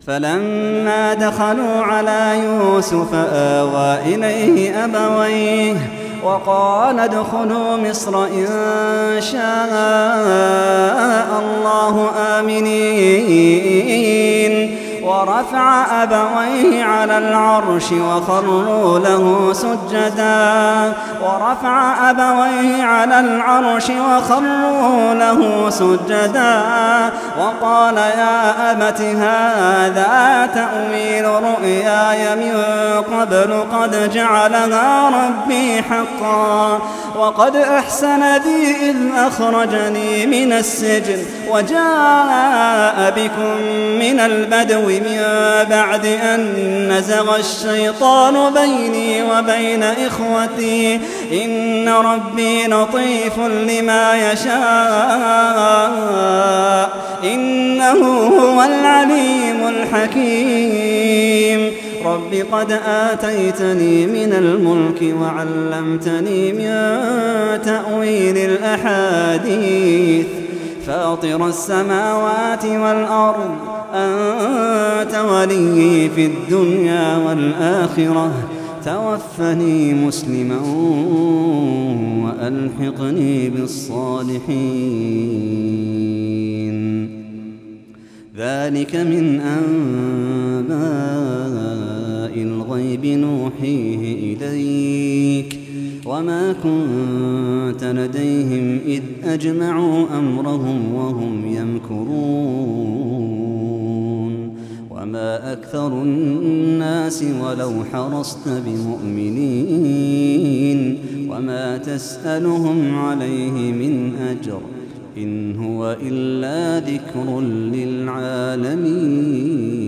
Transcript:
فلما دخلوا على يوسف آوى إليه أبويه وقال ادخلوا مصر إن شاء الله آمنين ورفع أبويه على العرش وخروا له سجدا وقال يا أبت هذا تأويل رؤياي من قبل قد جعلها ربي حقا وقد أحسن بي إذ أخرجني من السجن وجاء بكم من البدو من بعد أن نزغ الشيطان بيني وبين إخوتي إن ربي لطيف لما يشاء إنه هو العليم الحكيم رب قد آتيتني من الملك وعلمتني من تأويل الأحاديث فاطر السماوات والأرض أنت ولي في الدنيا والآخرة توفني مسلما وألحقني بالصالحين ذلك من أنباء الغيب نوحيه إليك وما كنت لديهم إذ أجمعوا أمرهم وهم يمكرون وما أكثر الناس ولو حرصت بمؤمنين وما تسألهم عليه من أجر إن هو إلا ذكر للعالمين.